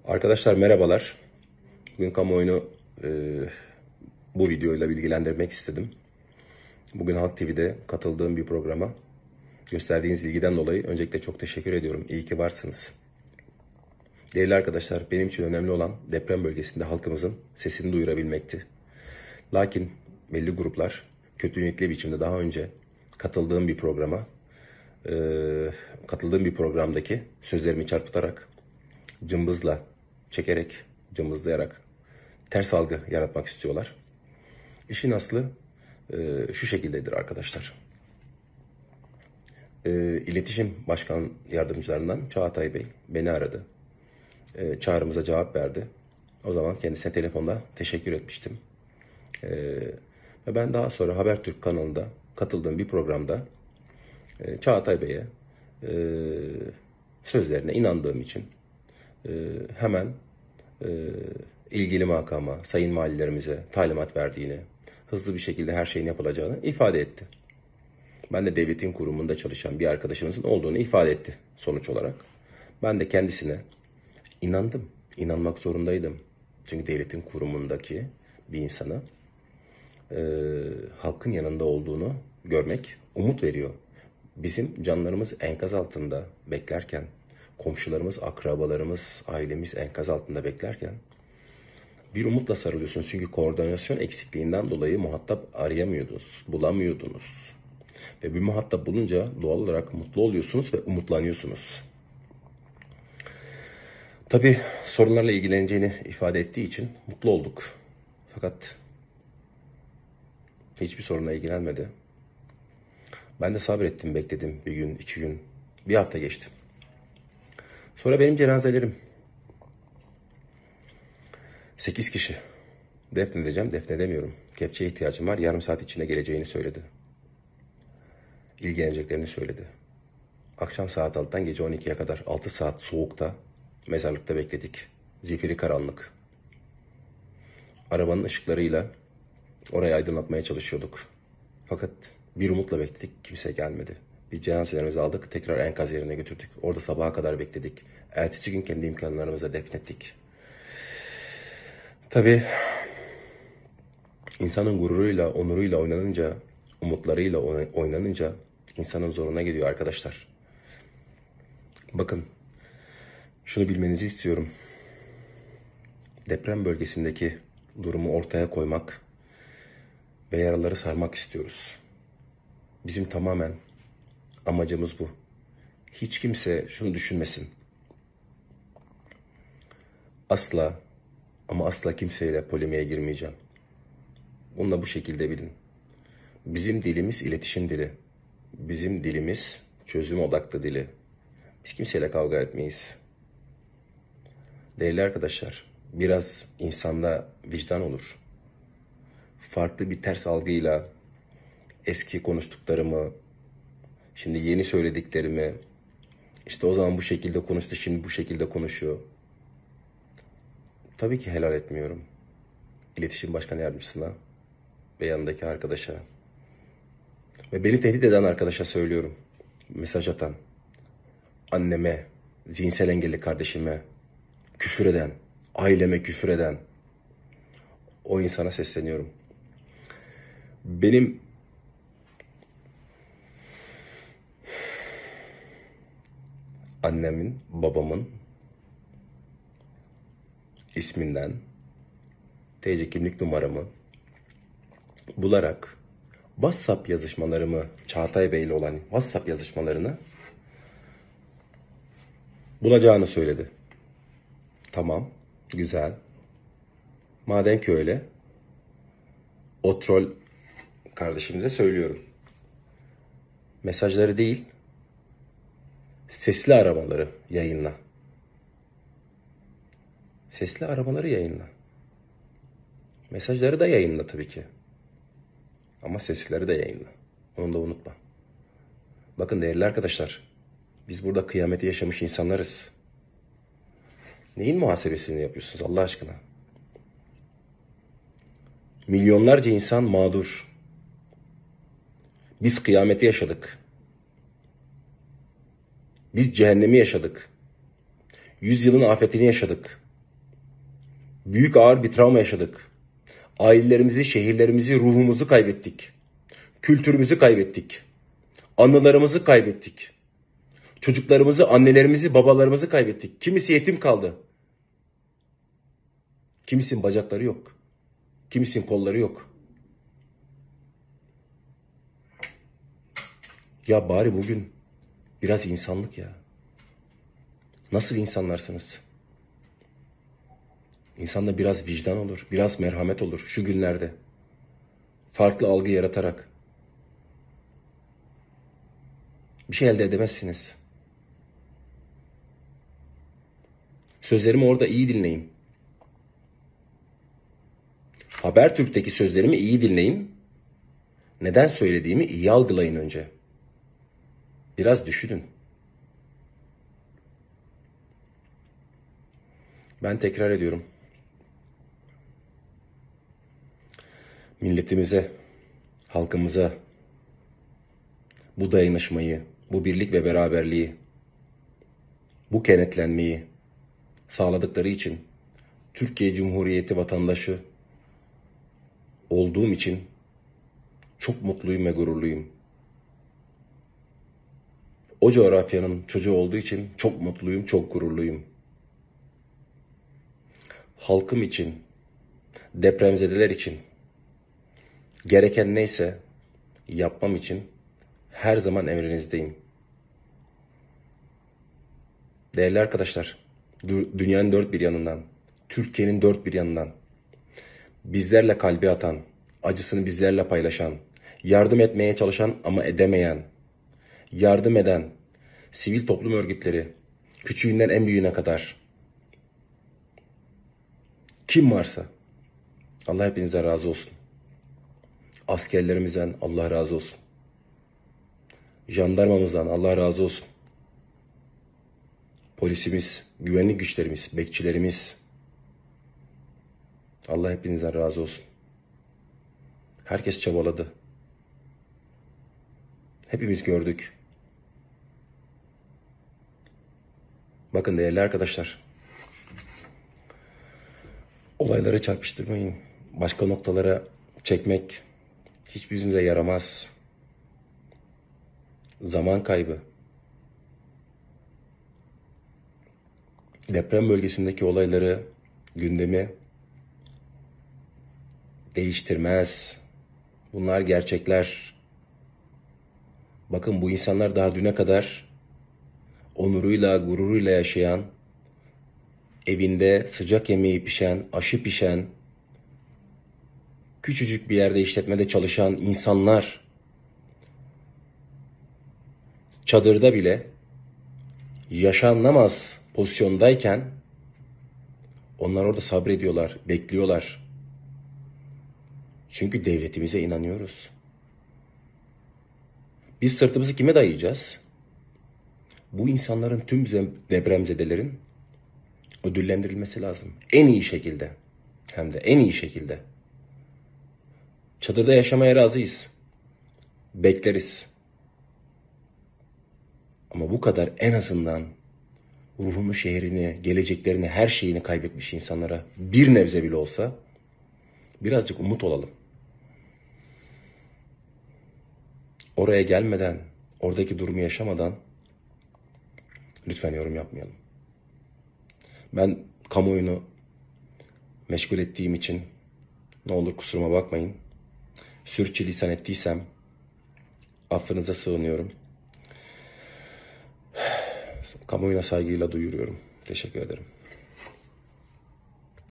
Arkadaşlar merhabalar. Bugün kamuoyunu bu videoyla bilgilendirmek istedim. Bugün Halk TV'de katıldığım bir programa gösterdiğiniz ilgiden dolayı öncelikle çok teşekkür ediyorum. İyi ki varsınız. Değerli arkadaşlar, benim için önemli olan deprem bölgesinde halkımızın sesini duyurabilmekti. Lakin belli gruplar kötü niyetli biçimde daha önce katıldığım bir programdaki sözlerimi çarpıtarak, cımbızla çekerek, cımbızlayarak ters algı yaratmak istiyorlar. İşin aslı şu şekildedir arkadaşlar. İletişim Başkan Yardımcılarından Çağatay Bey beni aradı. Çağrımıza cevap verdi. O zaman kendisine telefonda teşekkür etmiştim. Ve ben daha sonra Habertürk kanalında katıldığım bir programda Çağatay Bey'e sözlerine inandığım için hemen ilgili makama, sayın valilerimize talimat verdiğini, hızlı bir şekilde her şeyin yapılacağını ifade etti. Ben de devletin kurumunda çalışan bir arkadaşımızın olduğunu ifade etti sonuç olarak. Ben de kendisine inandım, inanmak zorundaydım. Çünkü devletin kurumundaki bir insana halkın yanında olduğunu görmek umut veriyor. Bizim canlarımız enkaz altında beklerken, komşularımız, akrabalarımız, ailemiz enkaz altında beklerken bir umutla sarılıyorsunuz. Çünkü koordinasyon eksikliğinden dolayı muhatap arayamıyordunuz, bulamıyordunuz. Ve bir muhatap bulunca doğal olarak mutlu oluyorsunuz ve umutlanıyorsunuz. Tabii sorunlarla ilgileneceğini ifade ettiği için mutlu olduk. Fakat hiçbir sorunla ilgilenmedi. Ben de sabrettim, bekledim. Bir gün, 2 gün, bir hafta geçti. Sonra benim cenazelerim. 8 kişi. Defnedeceğim, defnedemiyorum. Kepçeye ihtiyacım var. Yarım saat içinde geleceğini söyledi. İlgileneceklerini söyledi. Akşam saat 6'dan gece 12'ye kadar 6 saat soğukta mezarlıkta bekledik. Zifiri karanlık. Arabanın ışıklarıyla orayı aydınlatmaya çalışıyorduk. Fakat bir umutla bekledik, kimse gelmedi. Biz cenazelerimizi aldık, tekrar enkaz yerine götürdük. Orada sabaha kadar bekledik. Ertesi gün kendi imkanlarımızla defnettik. Tabii insanın gururuyla, onuruyla oynanınca, umutlarıyla oynanınca insanın zoruna gidiyor arkadaşlar. Bakın, şunu bilmenizi istiyorum. Deprem bölgesindeki durumu ortaya koymak ve yaraları sarmak istiyoruz. Bizim tamamen amacımız bu. Hiç kimse şunu düşünmesin. Asla ama asla kimseyle polemiğe girmeyeceğim. Bunu da bu şekilde bilin. Bizim dilimiz iletişim dili. Bizim dilimiz çözüm odaklı dili. Biz kimseyle kavga etmeyiz. Değerli arkadaşlar, biraz insanda vicdan olur. Farklı bir ters algıyla eski konuştuklarımı, şimdi yeni söylediklerimi, işte o zaman bu şekilde konuştu, şimdi bu şekilde konuşuyor. Tabii ki helal etmiyorum. İletişim Başkan Yardımcısına ve yanındaki arkadaşa ve beni tehdit eden arkadaşa söylüyorum. Mesaj atan, anneme, zihinsel engelli kardeşime küfür eden, aileme küfür eden o insana sesleniyorum. Benim annemin, babamın isminden TC kimlik numaramı bularak WhatsApp yazışmalarımı, Çağatay Bey ile olan WhatsApp yazışmalarını bulacağını söyledi. Tamam, güzel. Madem ki öyle, o troll kardeşimize söylüyorum. Mesajları değil, sesli aramaları yayınla. Sesli aramaları yayınla. Mesajları da yayınla tabii ki. Ama sesleri de yayınla. Onu da unutma. Bakın değerli arkadaşlar, biz burada kıyameti yaşamış insanlarız. Neyin muhasebesini yapıyorsunuz Allah aşkına? Milyonlarca insan mağdur. Biz kıyameti yaşadık. Biz cehennemi yaşadık. 100 yılın afetini yaşadık. Büyük ağır bir travma yaşadık. Ailelerimizi, şehirlerimizi, ruhumuzu kaybettik. Kültürümüzü kaybettik. Anılarımızı kaybettik. Çocuklarımızı, annelerimizi, babalarımızı kaybettik. Kimisi yetim kaldı. Kimisinin bacakları yok. Kimisinin kolları yok. Ya bari bugün biraz insanlık ya. Nasıl insanlarsınız? İnsanda biraz vicdan olur, biraz merhamet olur şu günlerde. Farklı algı yaratarak. Bir şey elde edemezsiniz. Sözlerimi orada iyi dinleyin. Habertürk'teki sözlerimi iyi dinleyin. Neden söylediğimi iyi algılayın önce. Biraz düşünün. Ben tekrar ediyorum. Milletimize, halkımıza bu dayanışmayı, bu birlik ve beraberliği, bu kenetlenmeyi sağladıkları için Türkiye Cumhuriyeti vatandaşı olduğum için çok mutluyum ve gururluyum. O coğrafyanın çocuğu olduğu için çok mutluyum, çok gururluyum. Halkım için, depremzedeler için gereken neyse yapmam için her zaman emrinizdeyim. Değerli arkadaşlar, dünyanın dört bir yanından, Türkiye'nin dört bir yanından bizlerle kalbi atan, acısını bizlerle paylaşan, yardım etmeye çalışan ama edemeyen, yardım eden sivil toplum örgütleri, küçüğünden en büyüğüne kadar kim varsa Allah hepinize razı olsun. Askerlerimizden Allah razı olsun. Jandarmamızdan Allah razı olsun. Polisimiz, güvenlik güçlerimiz, bekçilerimiz, Allah hepinizden razı olsun. Herkes çabaladı. Hepimiz gördük. Bakın değerli arkadaşlar, olayları çarpıştırmayın. Başka noktalara çekmek hiçbirimize yaramaz. Zaman kaybı. Deprem bölgesindeki olayları, gündemi değiştirmez. Bunlar gerçekler. Bakın bu insanlar daha düne kadar onuruyla, gururuyla yaşayan, evinde sıcak yemeği pişen, aşı pişen, küçücük bir yerde işletmede çalışan insanlar, çadırda bile yaşanamaz pozisyondayken onlar orada sabrediyorlar, bekliyorlar. Çünkü devletimize inanıyoruz. Biz sırtımızı kime dayayacağız? Bu insanların, tüm depremzedelerin ödüllendirilmesi lazım. En iyi şekilde. Hem de en iyi şekilde. Çadırda yaşamaya razıyız. Bekleriz. Ama bu kadar en azından ruhunu, şehrini, geleceklerini, her şeyini kaybetmiş insanlara bir nebze bile olsa birazcık umut olalım. Oraya gelmeden, oradaki durumu yaşamadan lütfen yorum yapmayalım. Ben kamuoyunu meşgul ettiğim için ne olur kusuruma bakmayın. Sürçülisan ettiysem affınıza sığınıyorum. Kamuoyuna saygıyla duyuruyorum. Teşekkür ederim.